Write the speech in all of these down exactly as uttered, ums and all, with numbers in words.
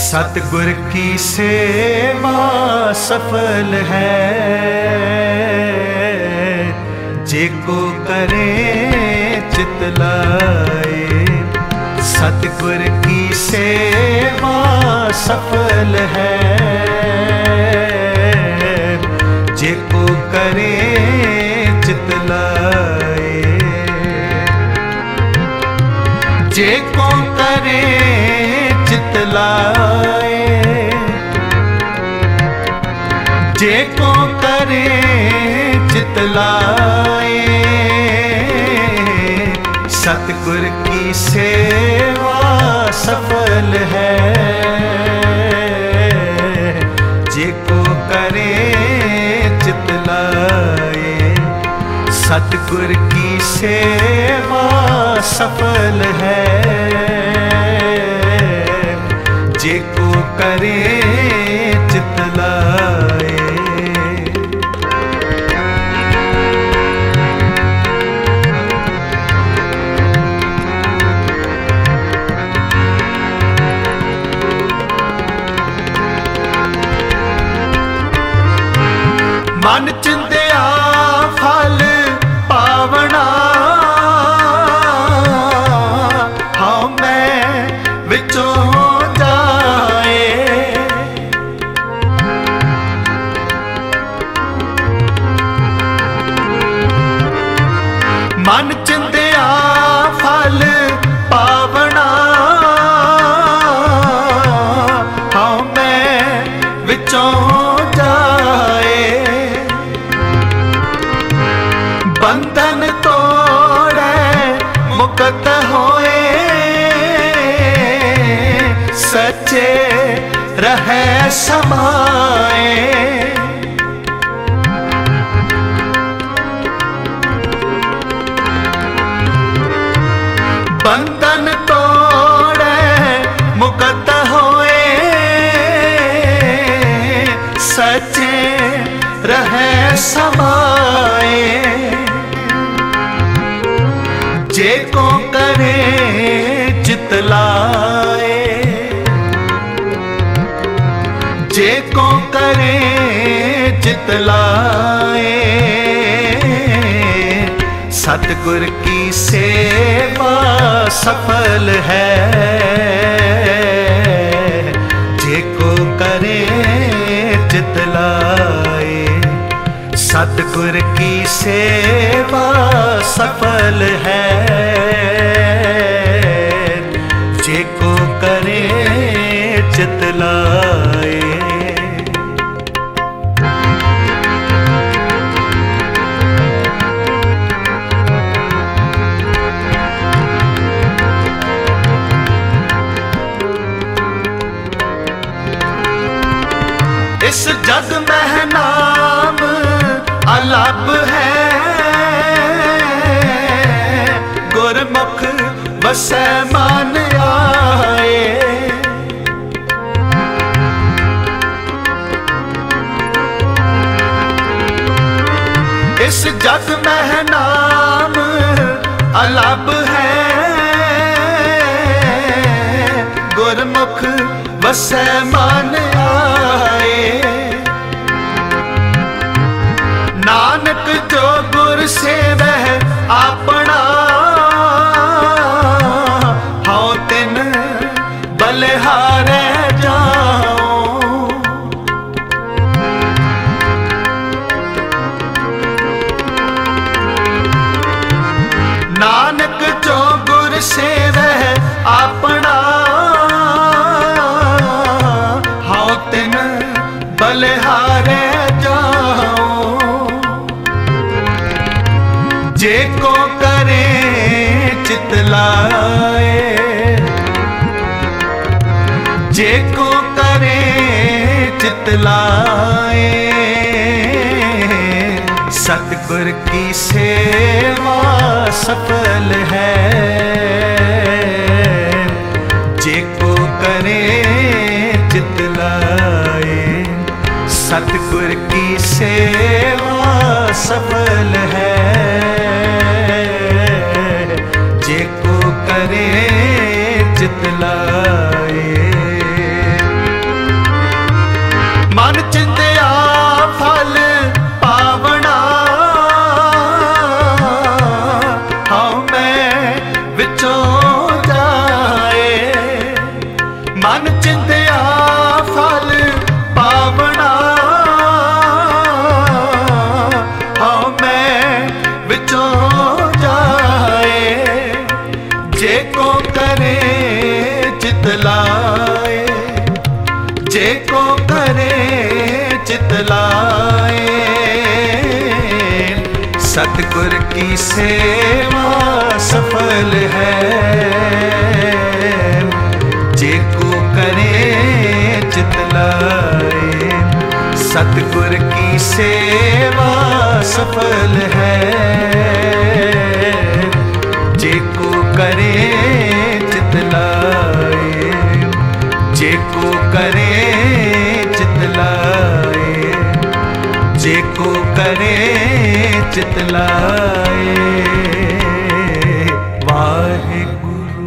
सतगुर की सेवा सफल है, जेको करे चित लाए। सतगुर की सेवा सफल है, जेको करे चित लाए। जेको करे चित लाए, जेको करे चित लाए। सतगुर की सेवा सफल है, जेको करे चित लाए। सतगुर की सेवा सफल है, जेको करे चित लाए। मन चिंदिया फल पावना, हाँ मैं विचों मन चिंदिया फल पावना, हाँ मैं विचों जाए। बंधन तोड़े मुक्त होए, सच्चे रहे समाए। बंधन तोड़े मुक्त होए, सच्चे रहे समाए। जेको करे चित लाए, जेको करे चित लाए। सतगुर की सेवा सफल है, जेको करे चित लाए। सतगुर की सेवा सफल है, जेको करे चित लाए। इस जग में नाम अलग है, गुरमुख बसै मान आए। इस जग में नाम अलग है, गुरमुख बसै मान आए। नानक जो गुर सेवै अपना, हाँ तिन बलिहारै जाऊं। नानक जो गुर सेवै अपना, हाँ तिन बलिहारै जाऊं। जेको करे चित लाए, जेको करे चित लाए। सतगुर की सेवा सफल है, जेको करे चित लाए। सतगुर की सेवा सफल है, जेको करे चित लाए। सतगुर की सेवा सफल है। जेको करे चित लाए, सतगुर की सेवा सफल है। जेको करे चित लाए, जेको करे चित लाए, जेको करे चित लाए। वाहिगुरु।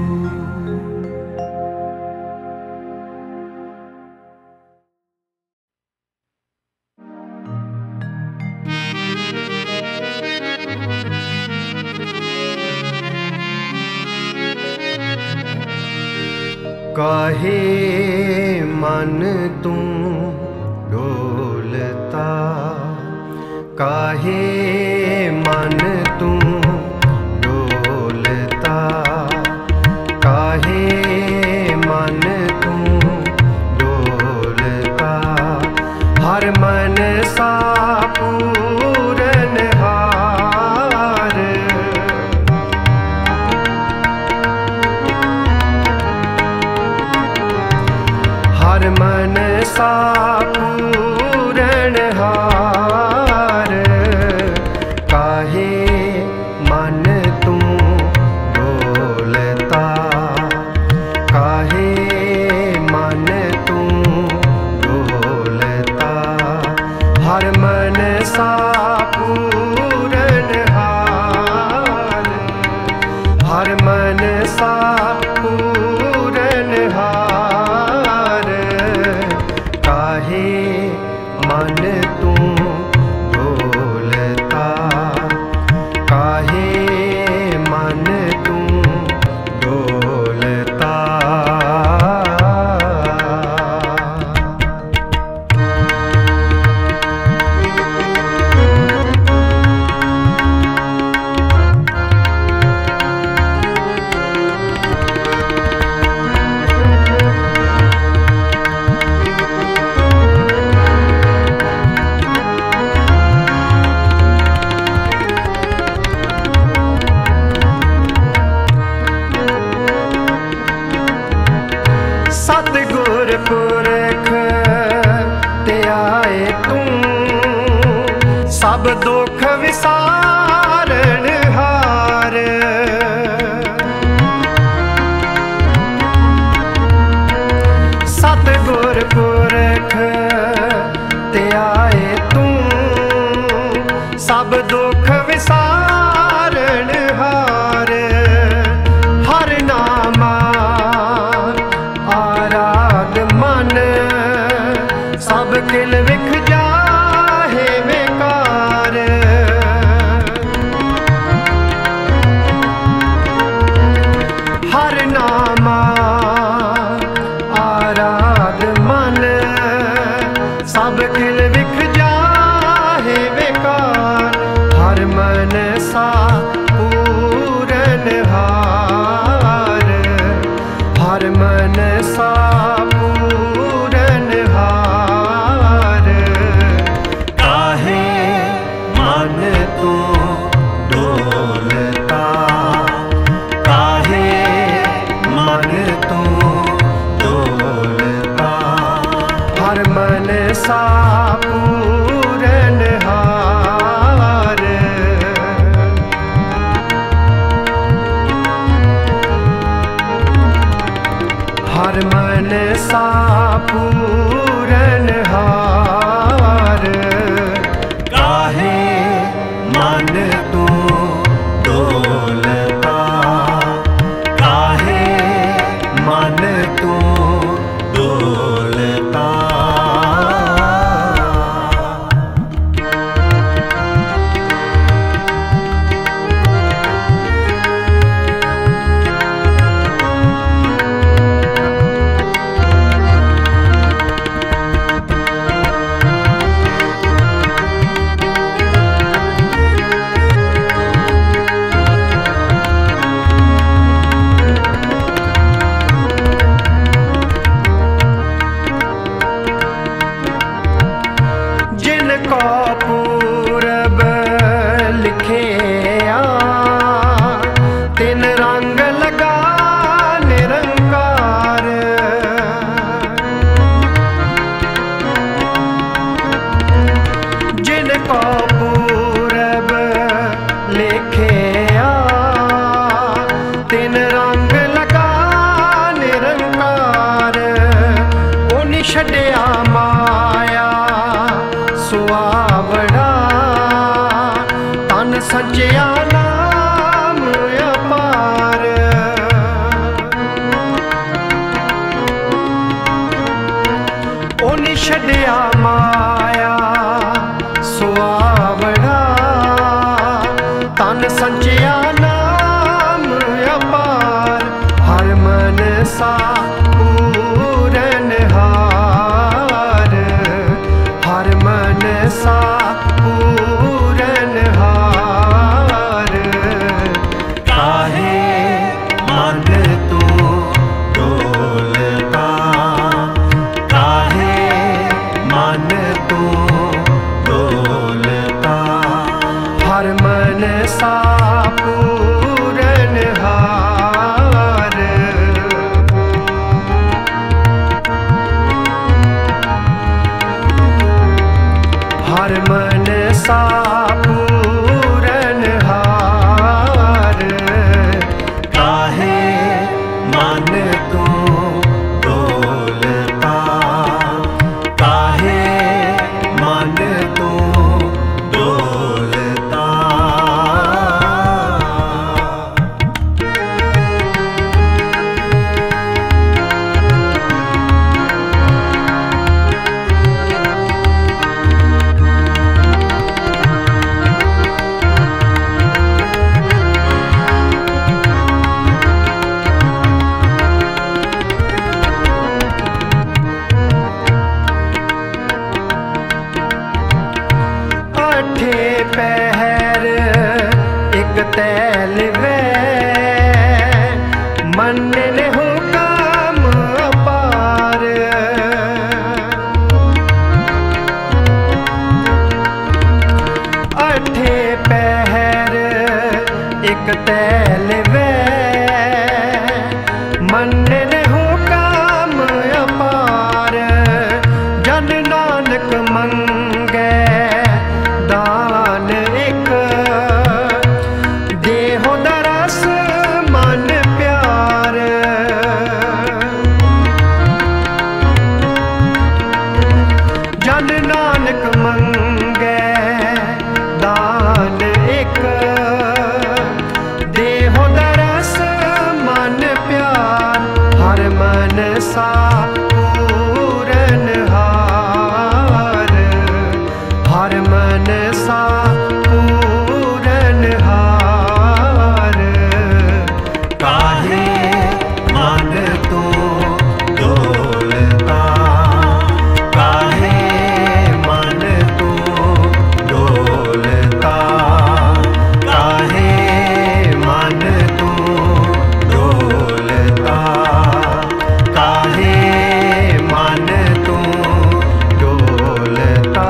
काहे मन तू डोलता, काहे मन तू डोलता, काहे मन तू डोलता। हर मन सा पूरन हार, हर मन सा पूरन हार। काहे मन तू डोलता, काहे मन तू डोलता। हर मन सा पूरन हार, हर मन सा पूरन हार। काहे मन तू डोलता, काहे मन तू डोलता। सतगुर पुरख ते आए तू, सब दुख विसारण हार। सतगुर पुरख ते आए तू, सब दुख विसारण हार। हर नामा आराध मन, सब किल विख जाहे बेकार। हर नामा आराध मन, सब किल विख जाहे बेकार। हर मन सा पूरन हार, हर मन सा पूरन हार। काहे मन तू डोलता, काहे मन तू डोलता। हर मन सा पूरन हार, हर मन सा पूरन हार। काहे मन तू डोलता, काहे मन तू डोलता। तू डोलता, काहे मन तू डोलता। पहर एक तैल वे मन ने हुकाम अपार, अठे पहर एक तैल वे मन ने हुकाम अपार। जन नानक मंगे दान एक, देहो दरस मन प्यार। जन नानक मंगे दान एक, देहो दरस मन प्यार। हर मन सा पूरन हार, हर मन सा पूरन हार। काहे मन तू डोलता, काहे मन तू डोलता, काहे मन तू डोलता, काहे मन तू डोलता।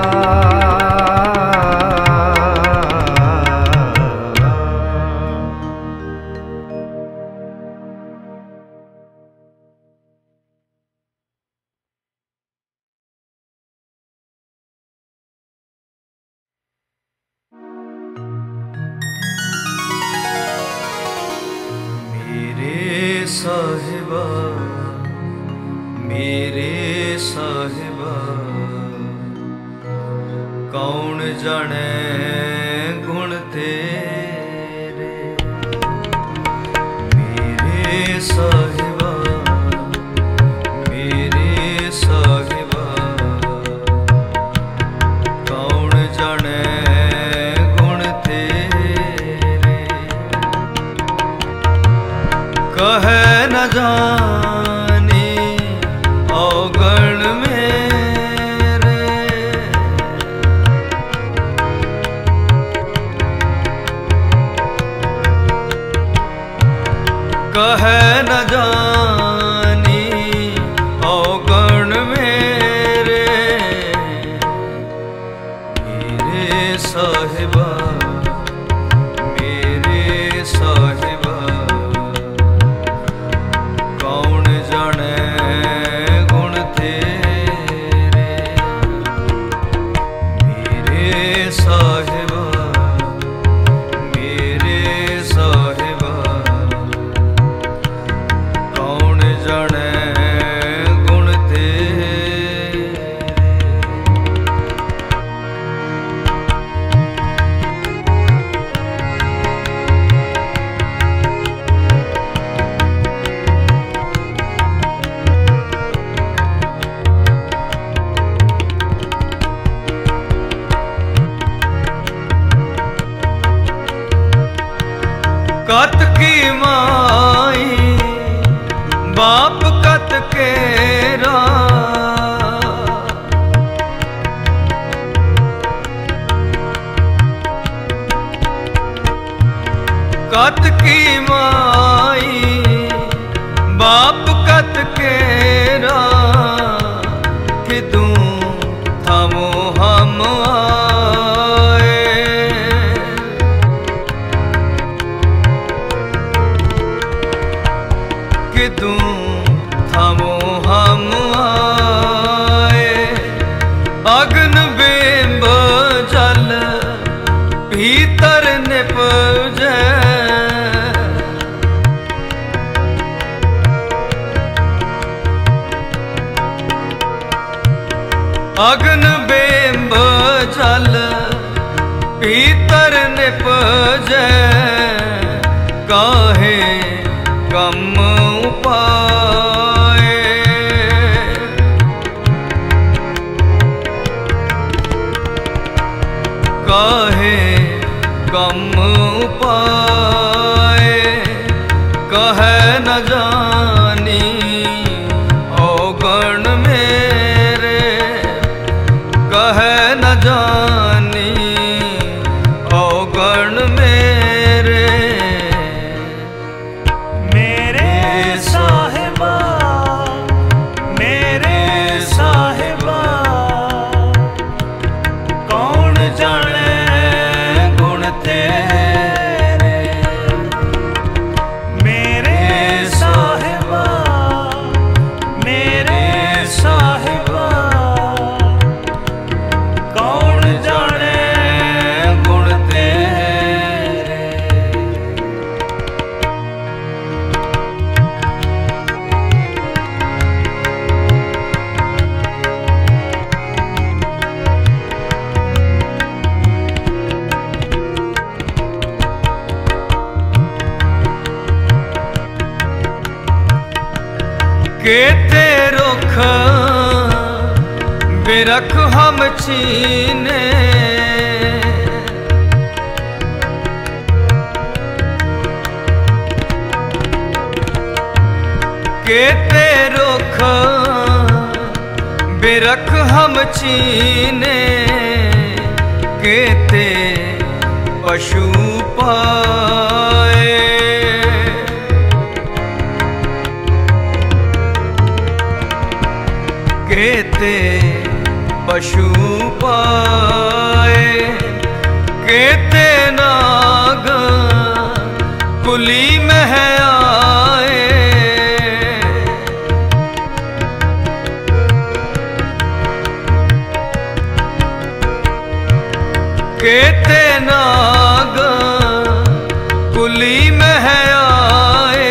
मेरे साहिबा, मेरे साहिबा, कौन जाने गुण तेरे। मेरे साहिबा, मेरे साहिबा, कौन जाने गुण तेरे। कहे न जानी अवगण मेरे, कहे न जानी अवगण मेरे। मेरे साहिबा, मेरे साहिबा, कौन जाने गुण तेरे। मेरे साहिबा, मेरे साहिबा, कौन जाने गुण तेरे। कत की माई बाप कत केरा, कत की माई बाप कत केरा। कि तू थमो हम आए, कि तू थमो हम आए। अग्न बिंब जल भीतर निपजे, अग्न बेम्ब जल पीतर निपजै काहे कम उपाय। काहे कम उपाय कहे न जानी औगण मेरे। कहे न जानी औगण मेरे। मेरे साहिबा मेरे साहिबा कौन जाने गुण तेरे। मेरे साहिबा मेरे साहिबा कौन जाने गुण तेरे। केते रुख बिरख हम चीने। केते रुख बिरख हम चीने। केते पशु पाए। केते पशु पाए। केते नाग कुली में आए। केते नाग कुली में आए।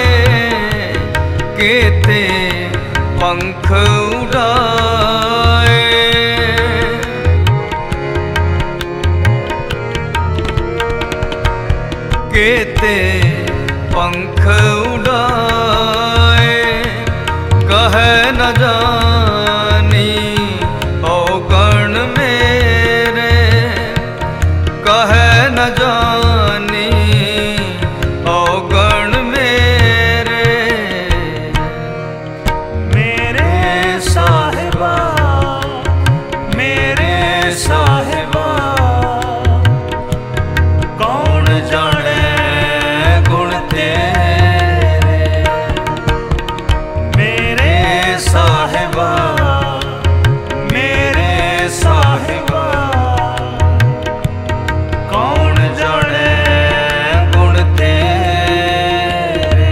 केते पंख उड़ाए। केते पंख उड़ाए कहे न जानी औगण मेरे। कहे न जानी औगण मेरे। मेरे साहिबा मेरे साहिबा कौन जाने गुण तेरे। मेरे साहिबा मेरे साहिबा कौन जाने गुण तेरे।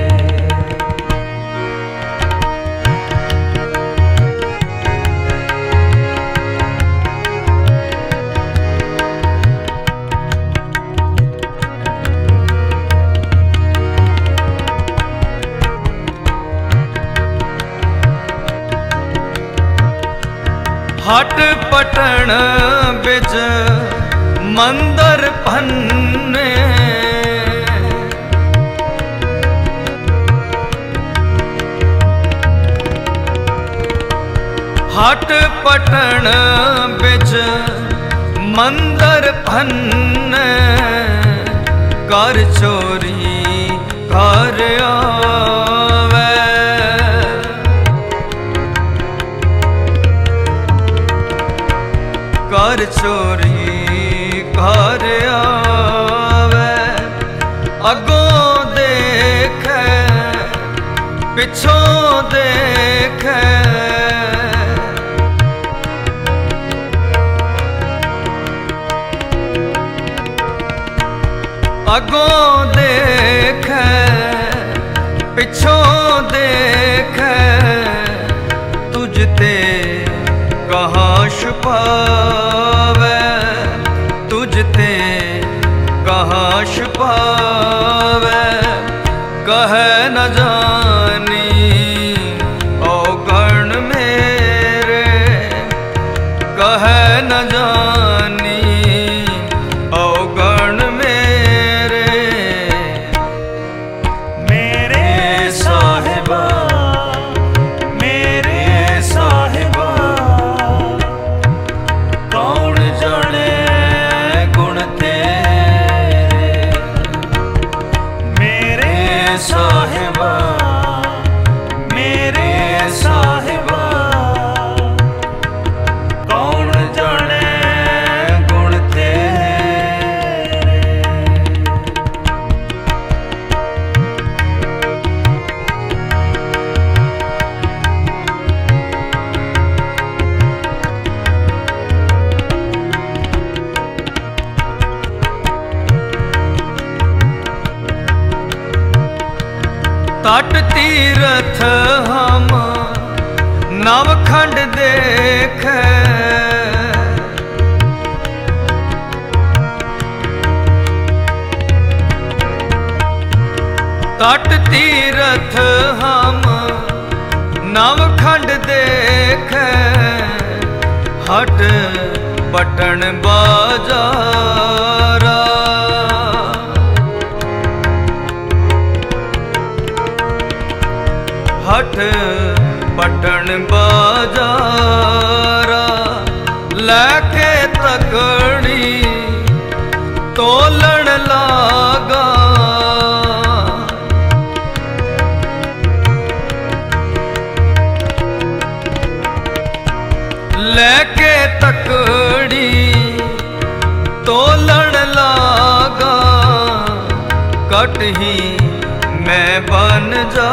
हट पटन बिच मंदर भन्ने। हट पटन बिच मंदर भन्ने। कर चोरी घर आवे। कर चोरी घर आवे। अगों देखे पिछों देखे। अगों देखे पिछों देखे। तुझते कहाँ छुपावे। तुझते कहाँ छुपावे। कहे न जानी ਸਾਹਿਬਾ ਕੌਣ ਜਾਣੇ ਗੁਣ ਤੇਰੇ। तट तीरथ हम नवखंड देखे, तट तीरथ हम नवखंड देखे, हट पटन बाजारा हट पटन बाजारा, लैके तकड़ी तोलन लागा, लैके तकड़ी तोलन लागा, कट ही मैं बन जा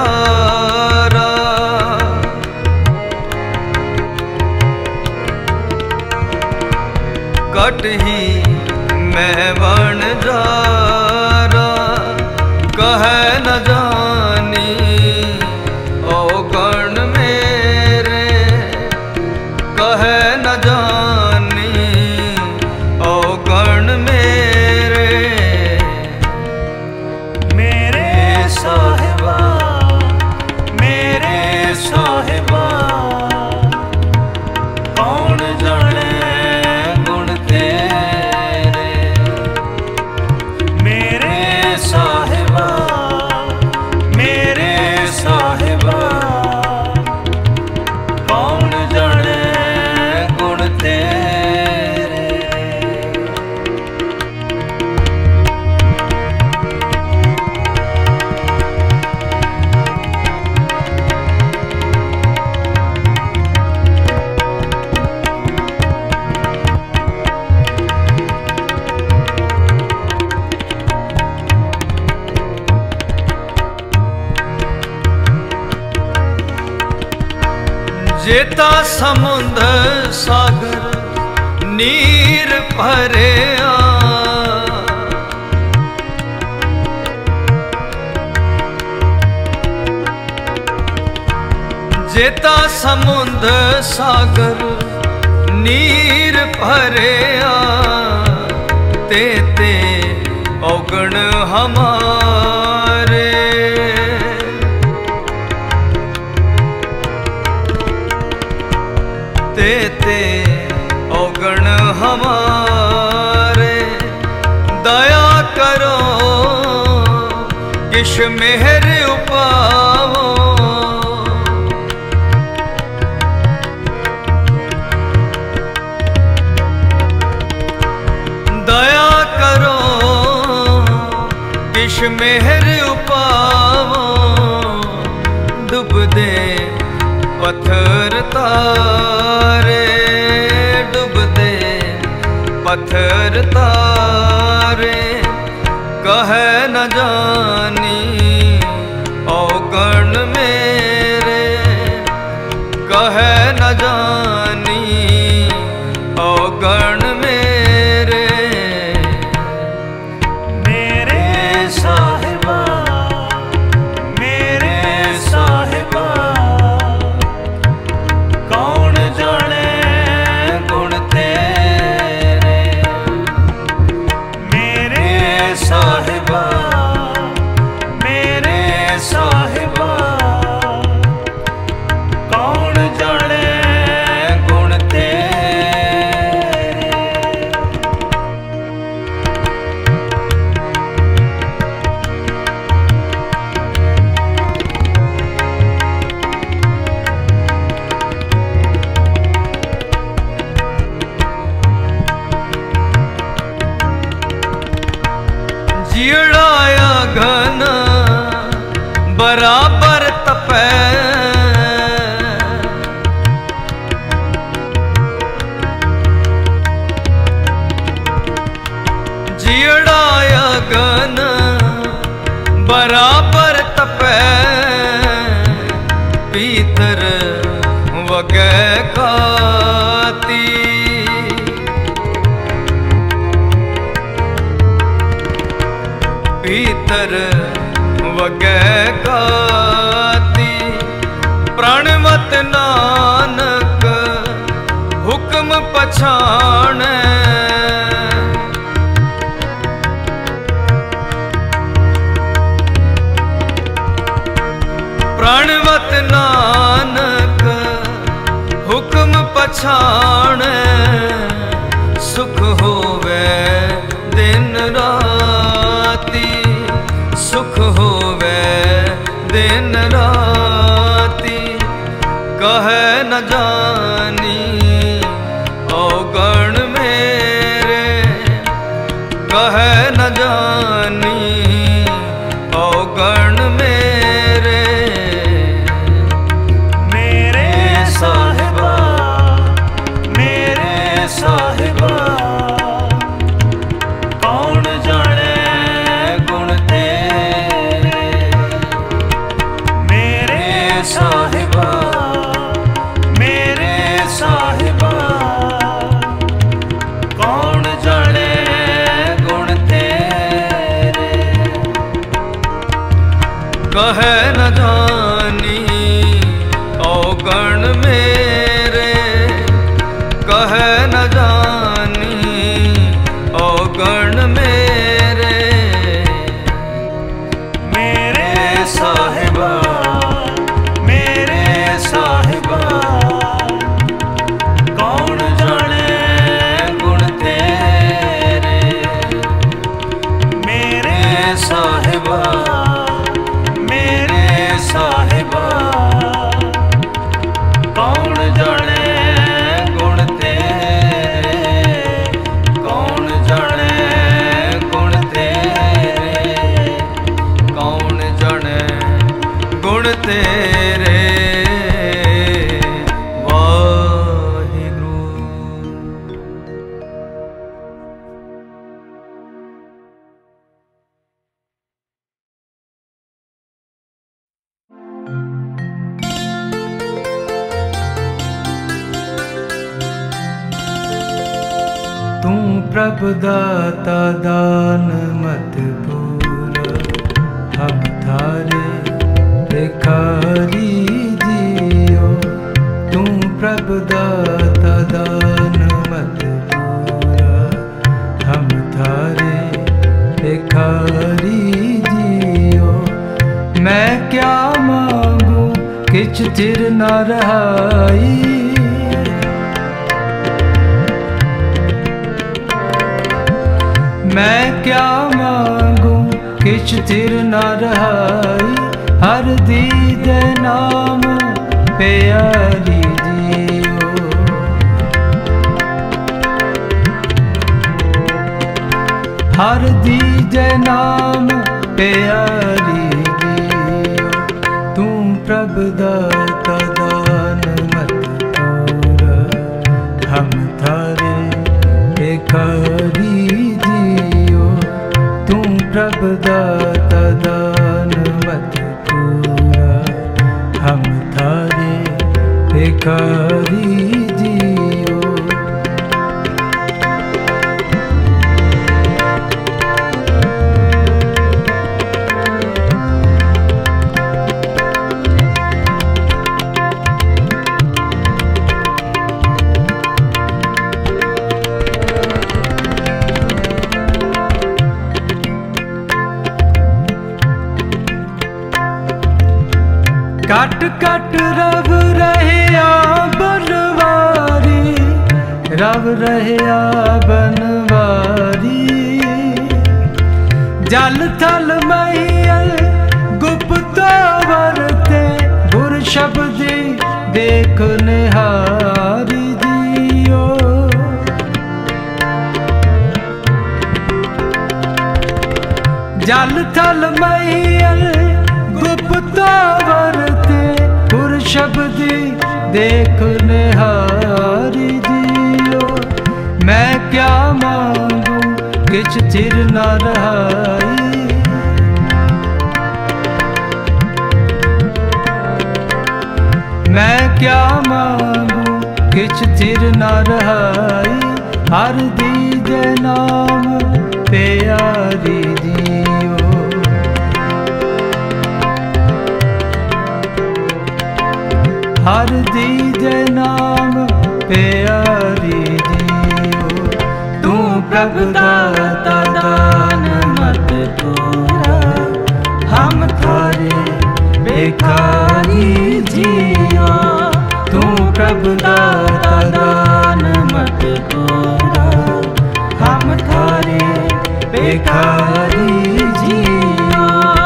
कट ही मैं बन जारा, कह न जानी औगण मेरे, कह न जानी औगण मेरे। मेरे ਸਾਹਿਬਾ मेरे ਸਾਹਿਬਾ ਕੌਣ ਜਾਣੇ जेता समुंद सागर नीर भरिया, जेता समुंद सागर नीर भरिया, ते ते औगण हमारे, ते ते औगण हमारे। दया करो किश मेहर उपावो, दया करो किश मेहर उपावो, डुब दे पत्थर तारे, डुब दे पत्थर तारे, कह न जानी औगण मेरे, कह न जानी औगण मेरे। मेरे ਸਾਹਿਬਾ मेरे ਸਾਹਿਬਾ ਕੌਣ ਜਾਣੇ ਗੁਣ ਤੇਰੇ। ਮੇਰੇ ਸਾਹਿਬਾ ਮੇਰੇ ਸਾਹਿਬਾ ਕੌਣ ਜਾਣੇ भीतर वगै काती। भीतर वगै काती प्रणवत नानक हुक्म पछाणै। प्रणवत नानक हुक्म पछाणै। सुख होवे दिन राती, सुख होवे दिन राती। कहे न जानी अवगण मेरे, कहे न जानी अवगण मेरे। मेरे साहिबा मेरे साहिबा कौन जाने गुण तेरे। मेरे साहिबा मेरे साहिबा कौन जाने गुण तेरे। कहे न जानी अवगण मेरे, कहे न जानी अवगण मेरे। मेरे साहिबा मेरे साहिबा कौन जाने गुण तेरे। मेरे साहिबा मेरे साहिबा कौन जाने गुण तेरे। कौन जाने गुण तेरे, कौन जाने गुण तेरे। वाहिगुरू। तू प्रभु दाता दान मत पूरा, हम थारे भिखारी जियो। तू प्रभु दाता दान मत पूरा, हम थारे भिखारी जियो। मैं क्या मांगू किछ चिर न रहाई। मैं क्या मांगू किछ चिर न रहाई। हर दीदे नाम प्यारी जियो। हर दीजे नाम प्यारी जियो। तू प्रभु दाता दान मत पूरा, हम थारे भिखारी जियो। तू प्रभु दाता दान मत पूरा, हम थारे भिखारी जियो। कट कट रव रहया बनवारी, रव रहया बनवारी। जल थल मैयल गुप्त वरते, गुर शब्दी देख निहारी जियो। जल थल मैयल गुप्त वरते, गुर शब्दी देख निहारी जियो। मैं क्या मांगू किछ चिर न रहाई। मैं क्या मांगू किछ चिर न रहाई, हर दीजे नाम प्यारी जियो। हर दीजे नाम प्यारी जियो। तू प्रभु दाता दान मत पूरा, हम थारे भिखारी जियो। तू प्रभु दाता दान मत पूरा, हम थारे भिखारी जियो।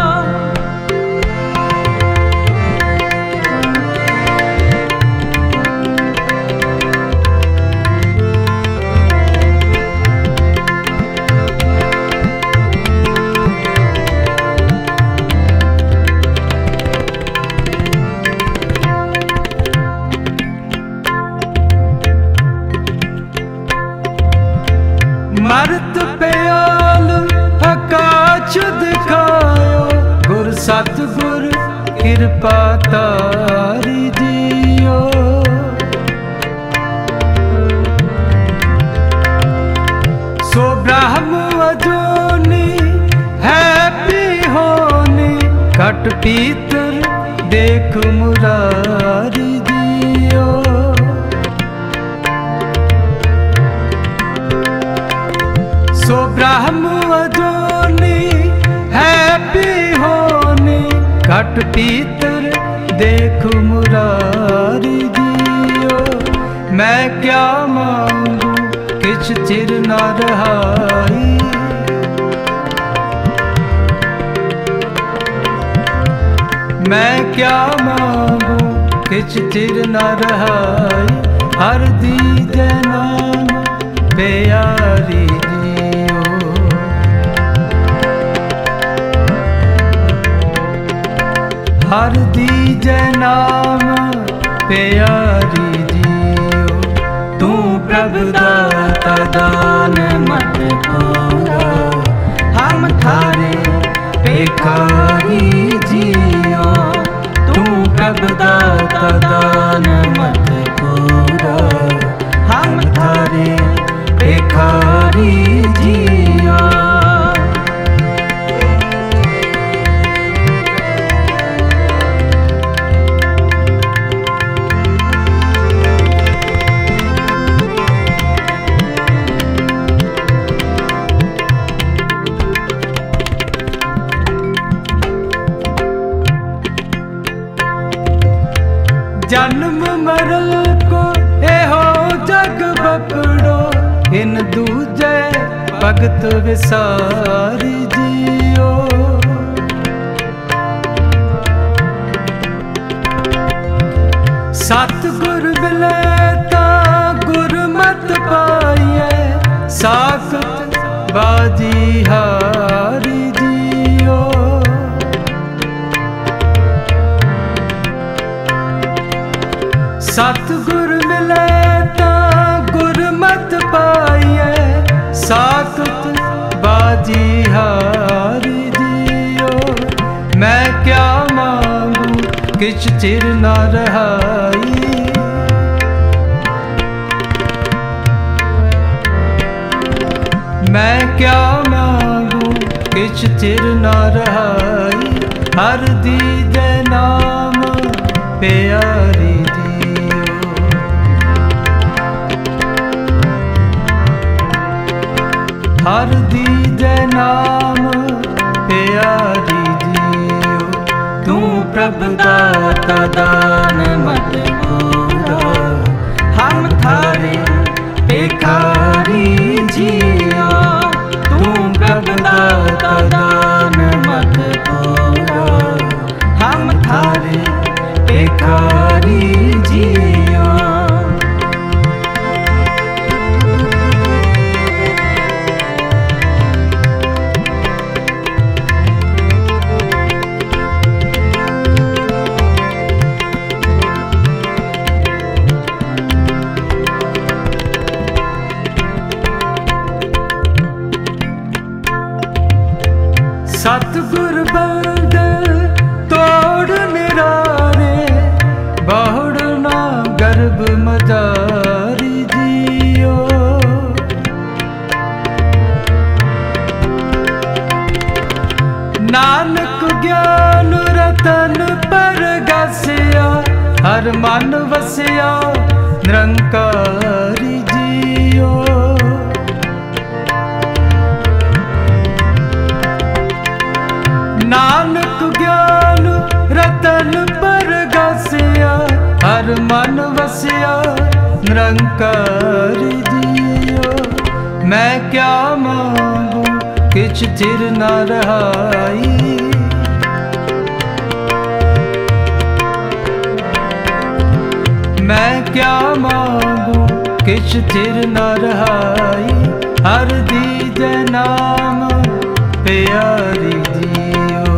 मरत प्याल आकाश दिखायो, गुर सतगुर कृपा तारी जियो। सो ब्रह्म अजोनी है पिहोनी, कट पीतर देख मुरारी जियो। सो ब्रह्म अजोनी है पिहोनी, कट पीतर देख मुरारी जियो। मैं क्या मांगू किछ चिर न रहाई, मैं क्या मांगू किछ चिर न रहाई, हर दीजे नाम प्यारी जियो। हर दीजे नाम प्यारी जियो। तू प्रभु दाता दान मत पूरा, हम थारे भिखारी जियो। तू प्रभु दाता दान मत पूरा, हम थारे भिखारी जियो। जन्म मरण को एहो जग बपड़ो, इन दूजे भगत विसारी जियो। सतगुर मिले ता गुरमत पाइए, साखत बाजी हारी जियो। सतगुर मिले ता गुरमत पाइए, साखत बाजी हारी जियो। मैं क्या मांगू किछ चिर न रहाई, मैं क्या मांगू किछ चिर न रहाई, हर दीजे नाम प्यारी जियो। हर दीजे नाम प्यारी जियो। तू प्रभु दाता दान मत पूरा, हम थारे भिखारी जियो। तू प्रभु दाता दान मत पूरा, हम थारे भिखारी जियो। सतगुर बंद तोड़ निरारे, बहुड़ हर मन वसिया निरंकारी जियो। नानक ज्ञान रतन परगसिया, हर मन वसिया निरंकारी जियो। मैं क्या मांगू किछ चिर न रहाई, मैं क्या मांगू किछ चिर न रहाई। हर दीजे नाम प्यारी जियो।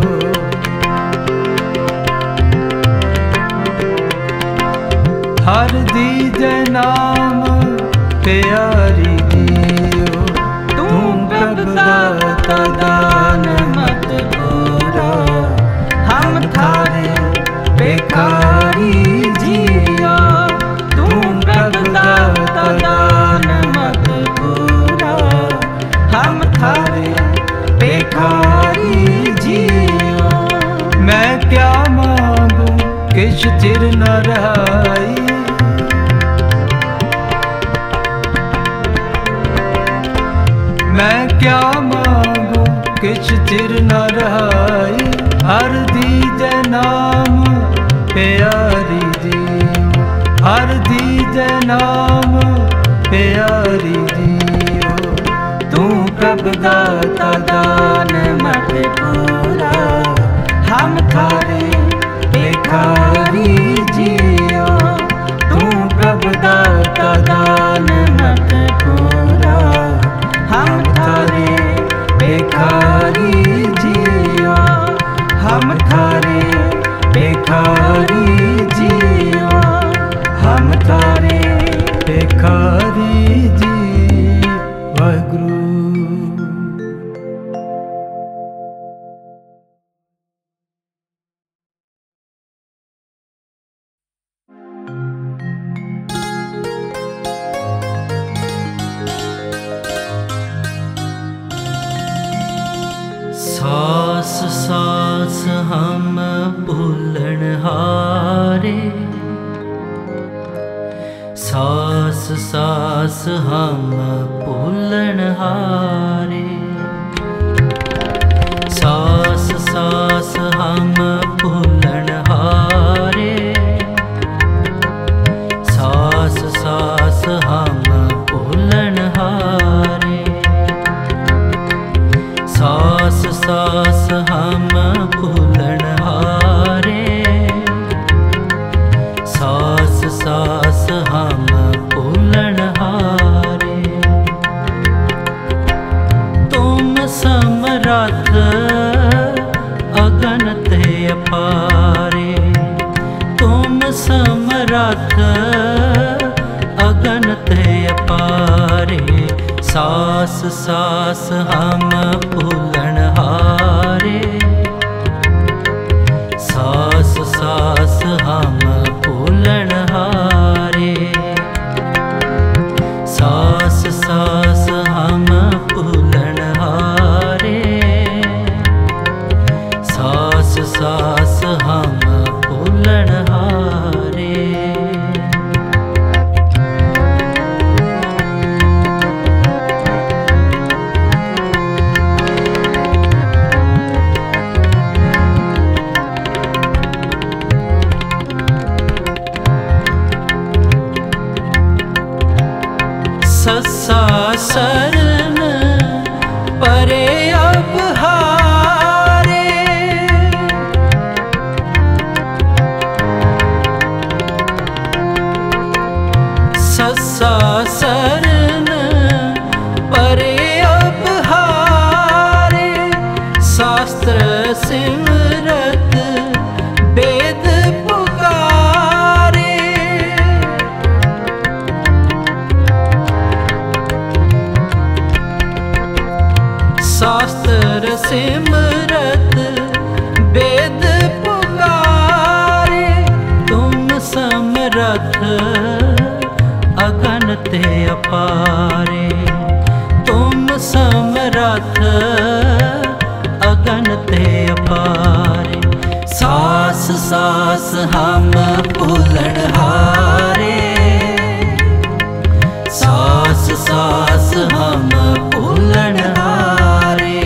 हर दीजे नाम प्यारी जियो। तू प्रभु दाता दान मत पूरा, हम थारे बेकारी जियो। तू प्रभु दाता दान मत पूरा, हम थारे बेकारी जियो। मैं क्या मांगू किछ चिर न रहाई, मैं क्या मांगू किछ चिर न रहाई। हर दीजे नाम प्यारी जियो। हर दीजे नाम प्यारी जियो। तू प्रभु दाता दान मत पूरा, हम थारे बेकारी जियो। तू प्रभु दाता दान मत पूरा, हम थारे बेकारी जियो। हम थारे बेकारी जियो। हम थारे बेकारी जी। वाहिगुरु। सास सास हम भूलन हारे, सास सास हम भूलन हारे। सास सास हम भूलन हारे, सास सास हम भूलन हारे। सास सास हम भूलन हारे, सास सास हम भूलन हारे। तुम समरथ अगनत अपारे, तुम समरथ अगनत अपारे। सास सास हम भूलन हारे, सास सास हम भूलन हारे। सास सास हम भूलन हारे, सास सास हम भूलन हारे। ससा सरन परे अब हारे, ससा सरन परे अब हारे। शास्त्र सिमरत वेद पुकारे, शास्त्र सिमरत वेद पुकारे। तुम समरथ अगनत अपारे, तुम समरथ अगनत अपारे। सास सास हम भूलन हारे, सास सास हम भूलन हारे,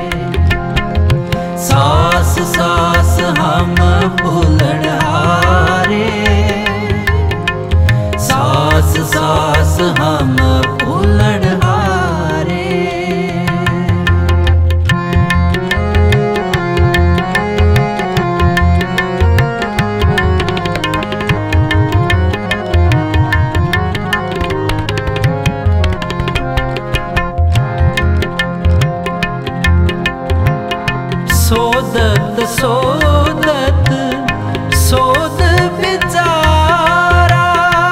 सास सास हम भूलन हारे, सास सास हम भूलन हारे। सोदत सोदत सोद बिचारा,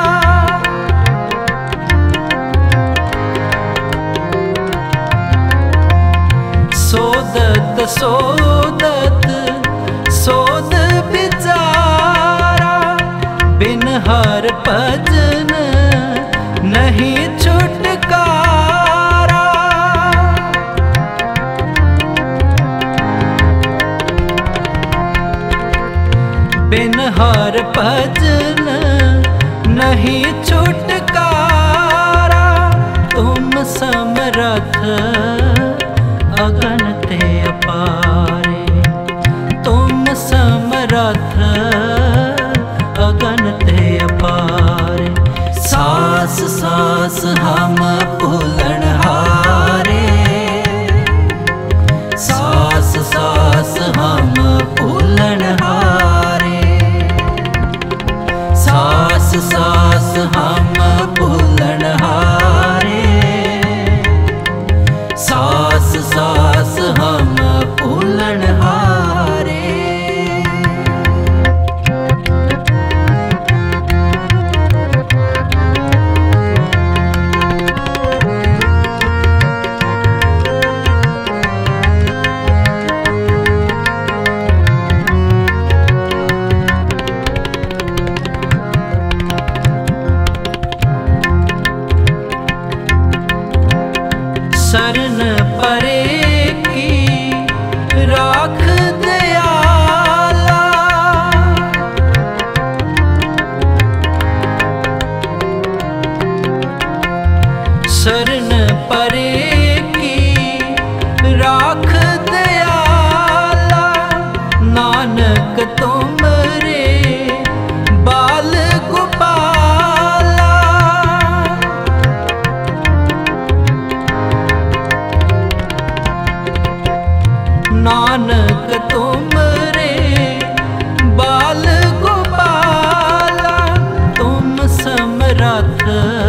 सोदत सोदत सोद बिचारा, बिन हर भजन नहीं छुटकारा। बिन हर भजन नहीं छुटकारा, तुम समरथ अगनते अपारे, तुम समरथ अगनते अपारे। सास सास हम भूलन हारे, सास सास हम भूलन हारे, सास सास हम भूलन हारे, सास सास हम भूलन हारे। शरण परे की राख दयाला, शरण परे की राख दयाला, नानक तुमरे बाल गोपाला। नानक तुमरे बाल गोपाला, तुम समरथ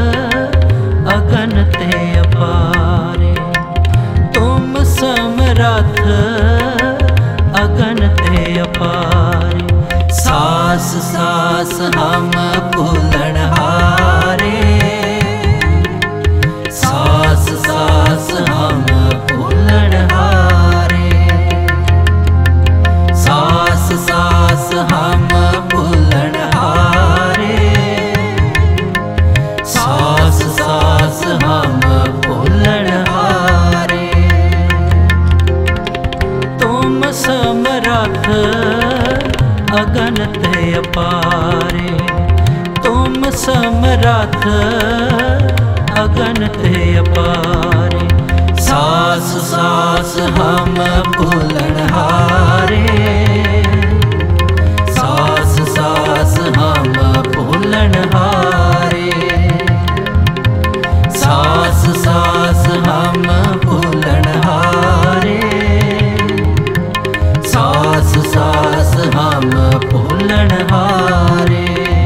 अगनते अपारे, तुम समरथ अगनते अपारे। सास सास हम भूलन हारे, सास सास हम भूलन हारे, सास सास हम भूलन हारे, सास सास हम भूलन हारे। तुम समरथ अगनते अपारे, तुम समरथ अगनते अपारे। सास सास हम भूलन हारे, सास सास हम भूलन हारे, सास सास हम भूलन हारे, सास सास हम भूलन हारे,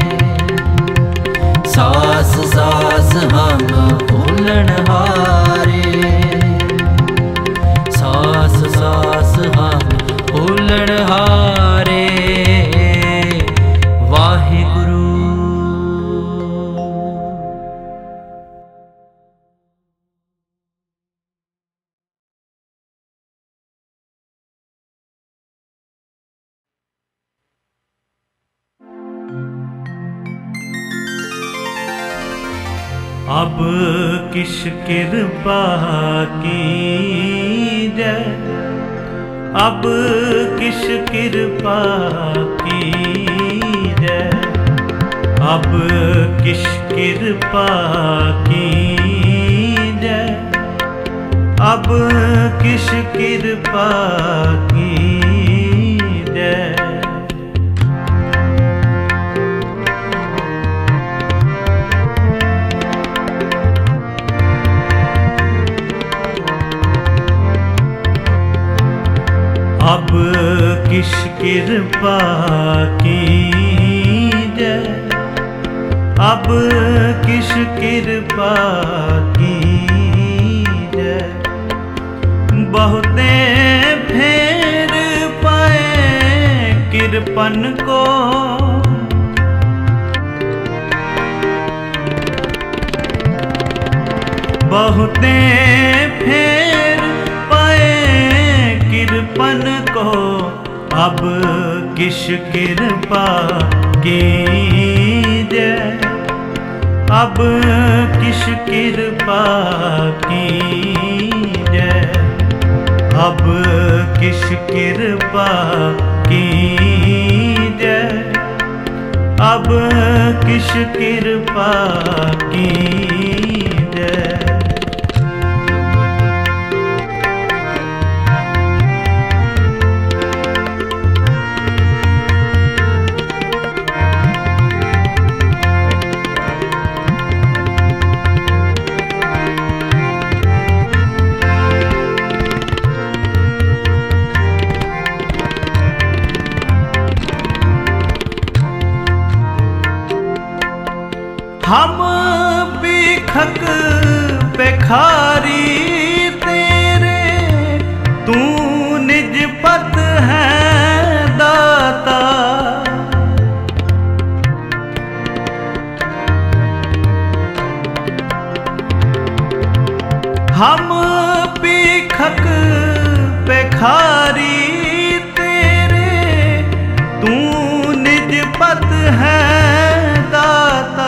सास सास हम भूलन हारे, सास सास हम भूलन हारे। वाहिगुरु। अब किश कृपा कीजै, अब किश कृपा की अब किस कृपा कीजै, अब किस कृपा कीजै। अब किस कृपा कीजै, अब किस कृपा कीजै। बहुते फेर पाए कृपन को, बहुते फेर पाए कृपन को। अब किस कृपा कीजै, अब किस कृपा कीजै। अब किस कृपा कीजै, अब किस कृपा कीजै। हम भिखक भिखारी तेरे, तू निज पत है दाता। हम भिखक भिखारी तेरे, तू निज पत है दाता।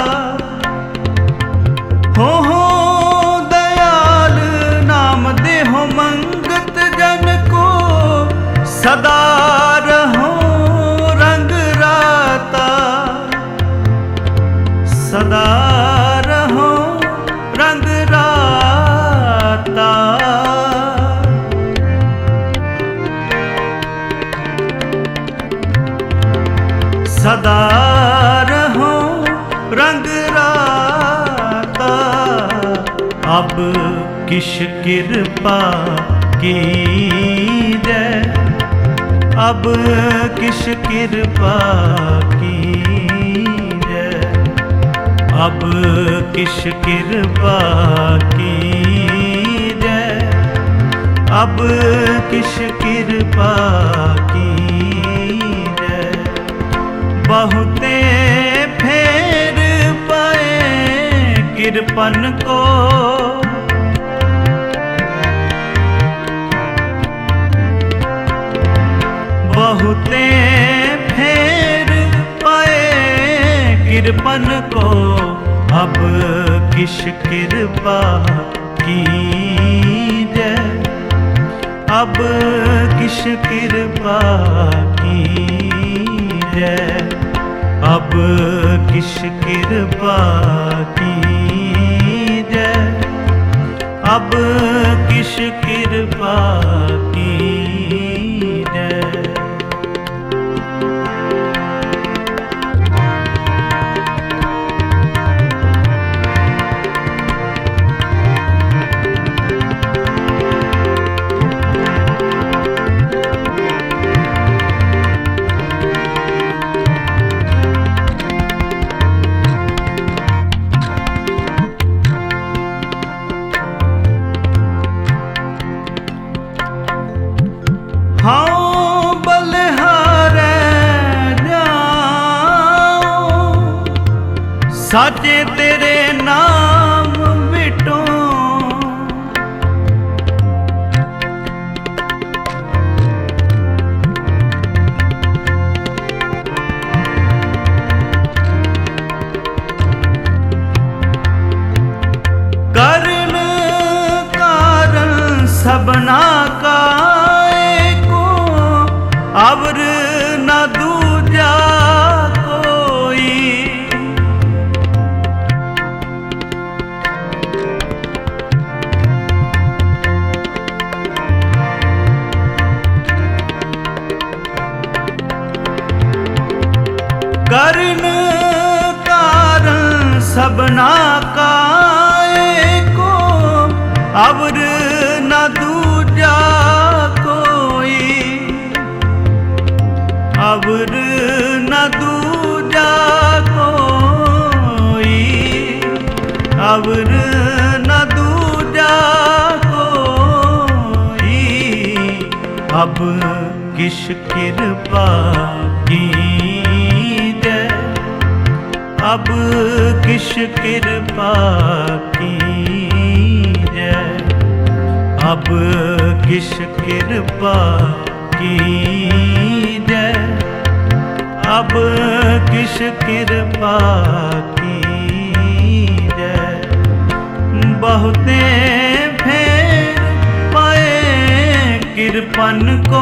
हो हो दयाल नाम देहो मंगत जन को, सदा रहो रंग राता, सदा रहो रंग राता। सदा रहो रंग राता। अब किस कृपा कीजै, अब किस कृपा कीजै। अब किस कृपा कीजै, अब किस कृपा कीजै। बहुते फेर पाए कृपन को, बहुते फेर पाए कृपन को। अब किस कृपा कीजै, अब किस कृपा कीजै। अब किस कृपा कीजै, अब किस कृपा कीजै। हाँ बलिहारै जाओ, साचे तेरे नाम बिटो। करण कारण सबना का अवर न दूजा कोई। सबना का एको अवर न दूजा कोई, अवर न दूजा कोई, अवर न दूजा कोई। अब किश कृपा कीजै, अब किश कृपा कीजै, अब किश कृपा कीजै, अब किश कृपा कीजै। बहुते फेर पाए कृपन को,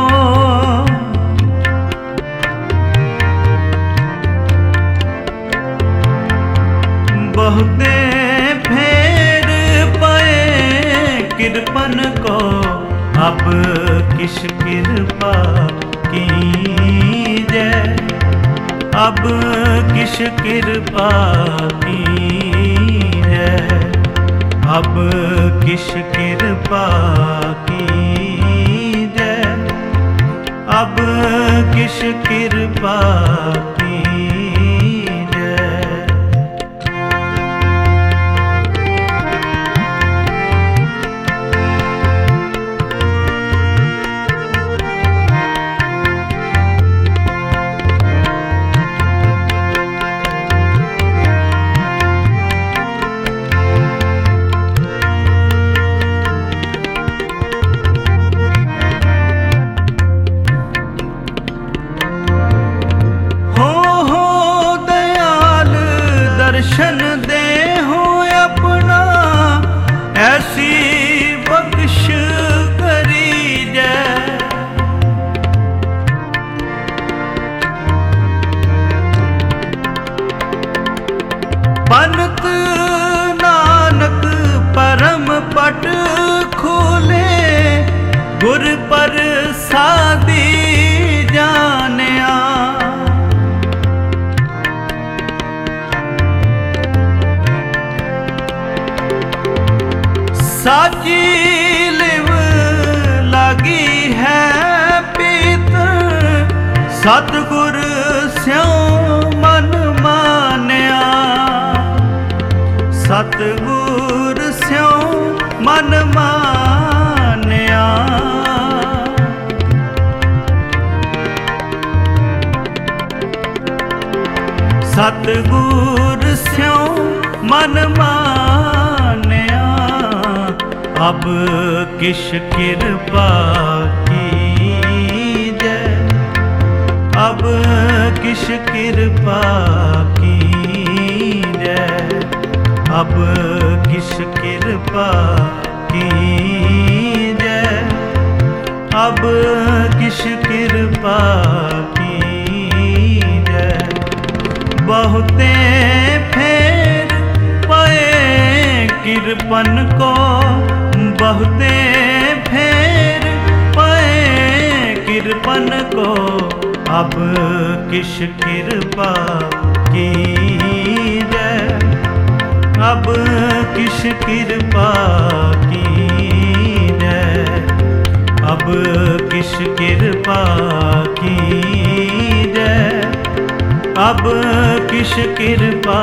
बहुते फेर पाए कृपन को। अब किश कृपा कीजै, अब किश कृपा कीजै, अब किश कृपा कीजै, अब किश कृपा कीजै। दर्शन दे हो अपना ऐसी बख्श करीजै, बनत नानक परम पट खोले, गुर प्रसादी जानिया। साची लिव लगी है पीत, सतगुर स्यों मन मानिया, सतगुर स्यों मन मानिया। सतगुर स्यों मन मानिया। अब किश कृपा कीजै, अब किश कृपा कीजै, अब किश कृपा कीजै, अब किश कृपा कीजै। बहुते फेर पाए कृपन को, बहुते फेर पाए कृपन को। अब किश कृपा कीजै, अब किश कृपा कीजै, अब किश कृपा कीजै, अब किश कृपा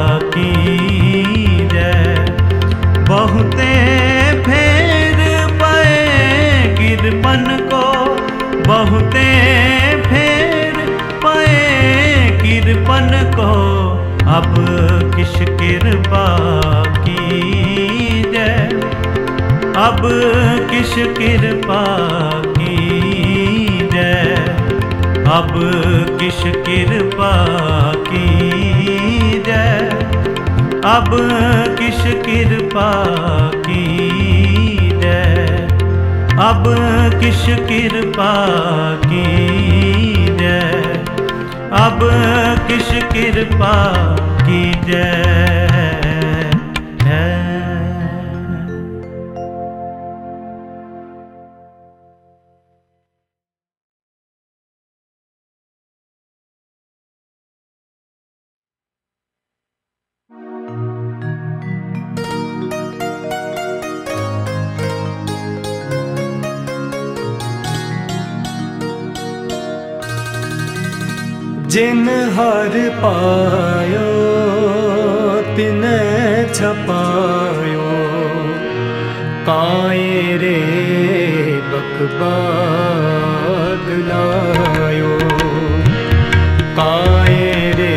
कीजै। बहुते फेर पाए कृपन को, बहुते फेर पाए कृपन को। अब किश कृपा कीजै, अब किश कृपा कीजै, अब किश कृपा कीजै, अब किश कृपा कीजै, अब किश कृपा कीजै, अब किश कृपा कीजै। जिन हर पायो तिने छपायो, काए रे बकबाद लायो, काए रे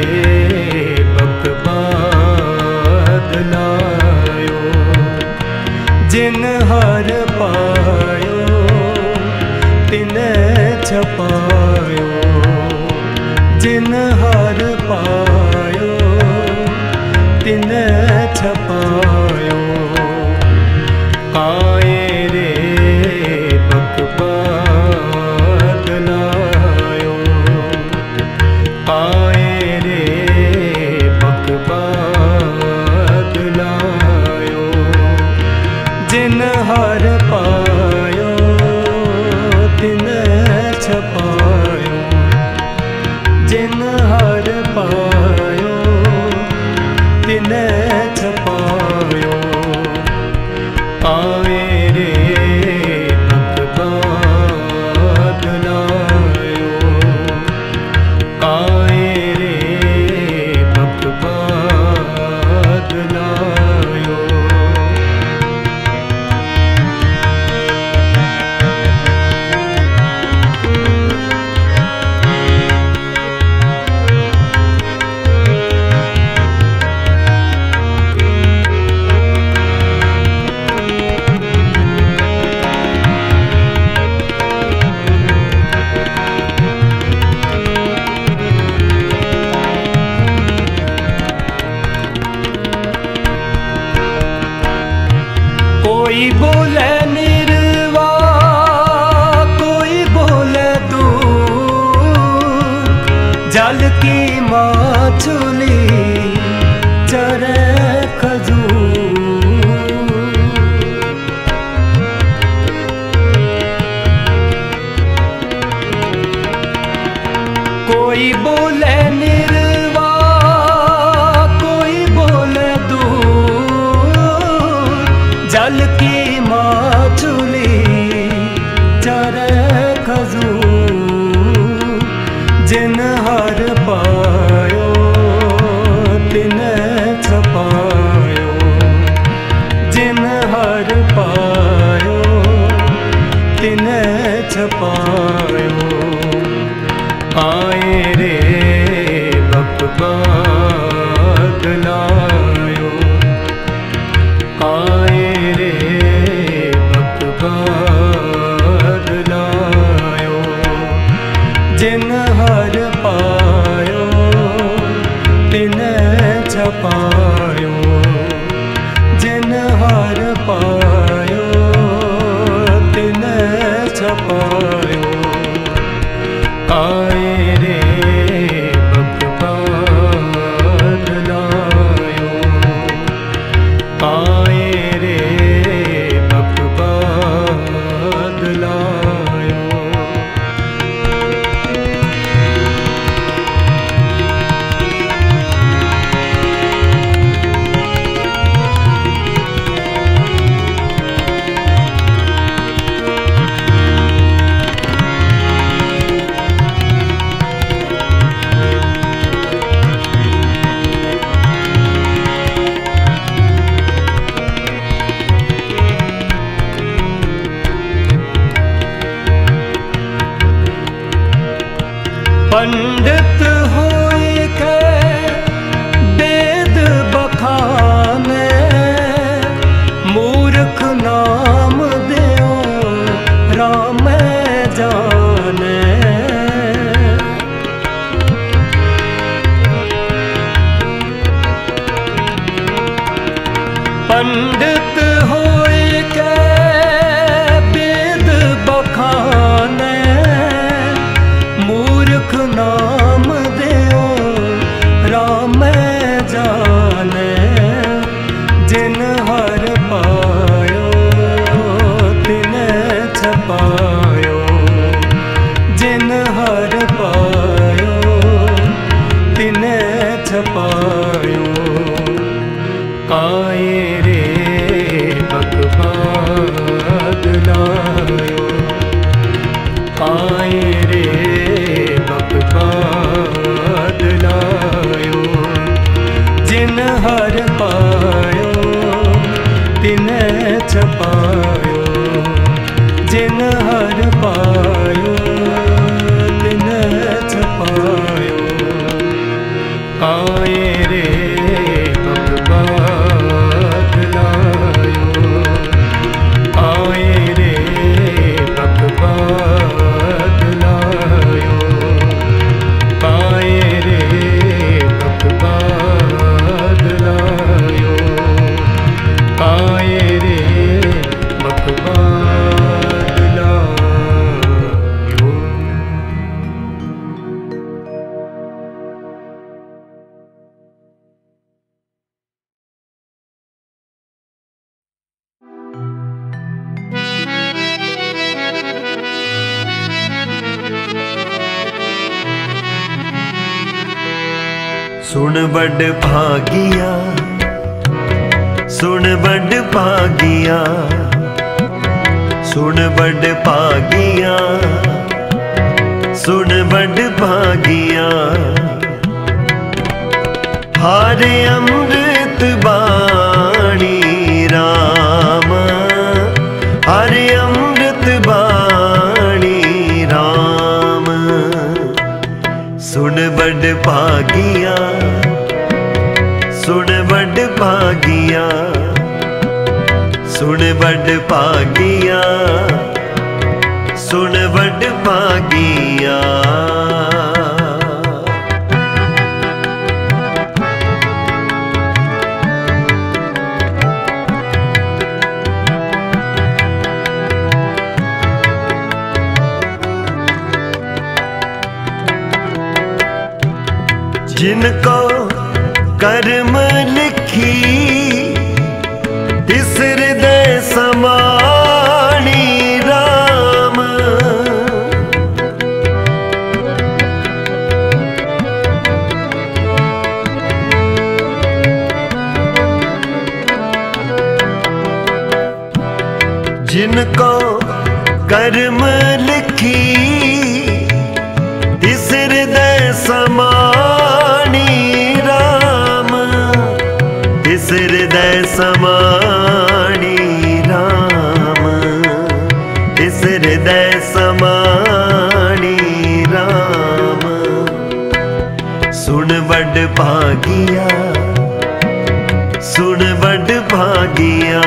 बकबाद लायो। जिन हर पायो तिने छपायो, जिन हर पायो तिने छपायो, काए रे बकबाद लायो, काए रे बकबाद लायो। जिन हर पायो तिने छपायो, जिन हर पायो तिने छपायो, काए रे बकबाद लायो, काए रे बकबाद लायो। कोई बोले निर्वाह, कोई बोले दूर, जल की माछुली चरे खजूर। कोई बोले निर्वाह, कोई बोले दूर, जल की माछुली चरे खजूर। जिन हर पायो तिने छपायो, जिन हर पायो तिने छपायो, काए रे बकबाद लायो, काए रे बकबाद लायो। जिन हर पायो तिने छपायो, जिन हर पायो तिने छपायो, काए रे बकबाद लायो, काए रे बकबाद लायो। पंडित होई के वेद बखाने, मूर्ख नाम देओ राम जाने। पंडित होई के वेद बखाने, मूर्ख नाम देओ राम जाने। जिन हर पायो तिने छपायो, जिन हर पायो तिने छपायो, काए रे बकबाद लायो, काए रे बकबाद तिन्हैं छपायो, जिन हर पायो तिन्हैं छपायो। आए रे भगवान लायो, आए रे भगवान लायो, आए रे भगवान लायो, आए रे भगवान लायो। सुन बड़ भागिया, सुन बड़ भागिया, सुन बड़ भागिया, सुन बड़ भागिया। हारे अमृत बाणी राम, हारे अमृत बाणी राम। सुन बड़ भागिया, सुन बड़ भागिया, सुन बड़ भागिया, सुन बड़ भागिया। जिनको कर्म लिखी तिस हृदय समाणी राम। जिनको कर्म लिखी तिस हृदय समाणी राम, तिस हृदय समाणी राम, तिस हृदय समाणी राम। सुन बड़ भागिया, सुन बड़ भागिया,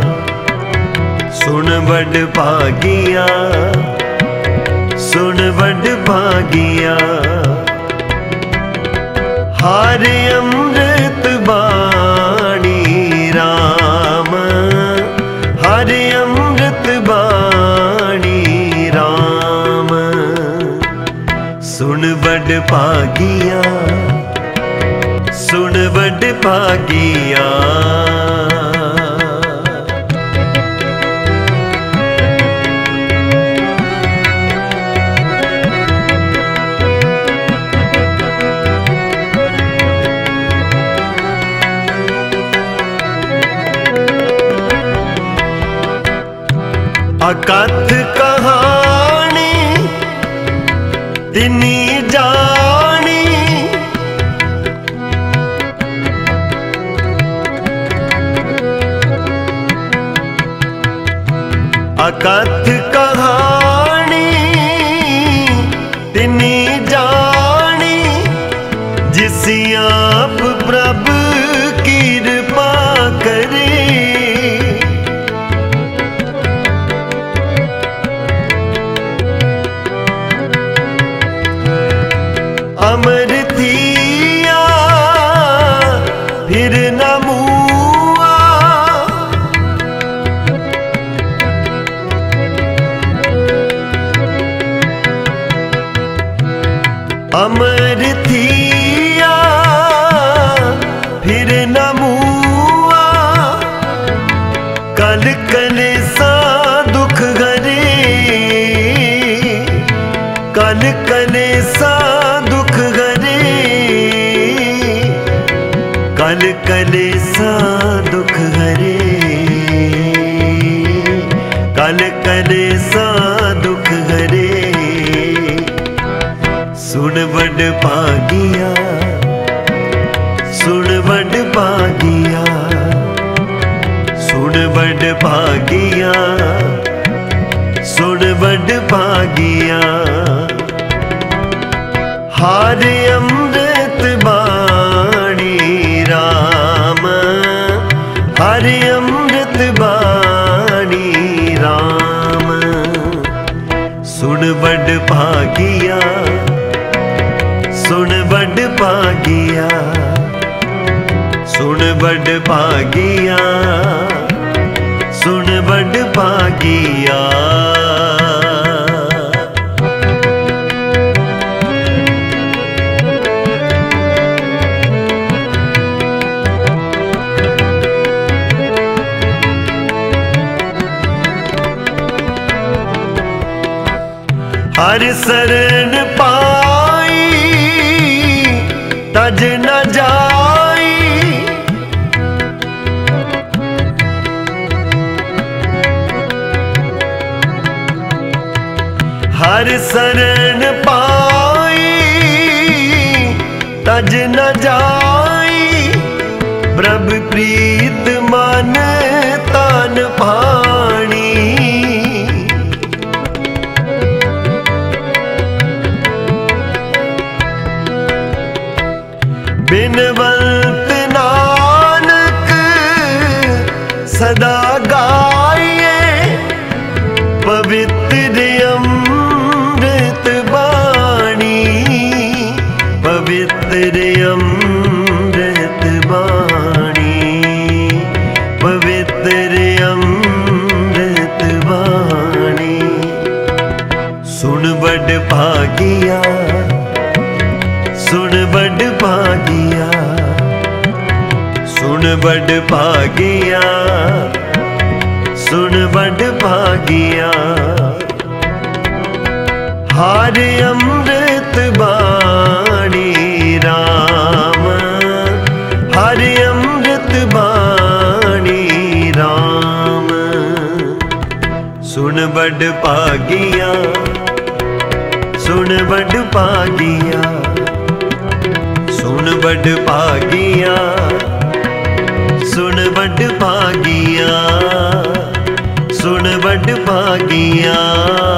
सुन बड़ भागिया, सुन बड़ भागिया। हारे अमृत बाणी राम, हारे अमृत बाणी राम। सुन बड़ भागिया, सुन बड़ भागिया। अकथ कहानी तिनी जानी, अकथ कहानी तिनी जानी। जिस आप प्रभु कृपा करे, अमर थिया फिर न मुआ, अमर थिया फिर न मुआ। कल कले सा दुख हरे, कल कले सा दुख हरे, कल कले सा दुख हरे, कल कले सा दुख हरे। सुन बड़ भागिया, सुन बड़ भागिया, सुन बड़ बड़ भागिया, सुन बड़ भागिया। हर अमृत बाणी राम, हर अमृत बाणी राम। सुन बड़ भागिया, सुन बड़ भागिया, सुन बड़ भागिया, सुन बड़ भागिया। हर शरण पाई तज न जाई, हर शरण पाई तज न जाई। प्रभ प्रीत मन तन पाणी, बिनवंत नानक सदा गाये। पवित्र अमृत बाणी, पवित्र अमृत बाणी, पवित्र अमृत बाणी। सुन बड़ भागिया, सुन बड़ भागिया, सुन बड़ भागिया, सुन बड़ भागिया। हर अमृत बाणी राम, हर अमृत बाणी राम। सुन बड़ भागिया, सुन बड़ भागिया, सुन बड़ भागिया, सुन बड़ भागिया, सुन बड़ भागिया।